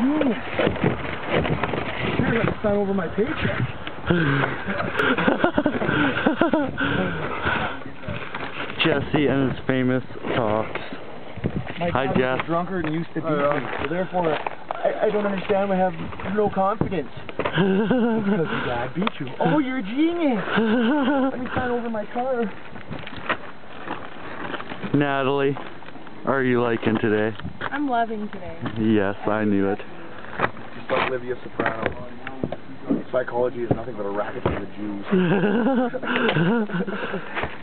doing it? You're going to sign over my paycheck. Jesse and his famous talks. My Hi, dad Jeff. was a drunkard and used to beat me, so therefore I don't understand why I have no confidence. Because your dad beat you. Oh, you're a genius! Let me sign over my car. Natalie, are you liking today? I'm loving today. Yes, I knew it. Just like Livia Soprano. Psychology is nothing but a racket for the Jews.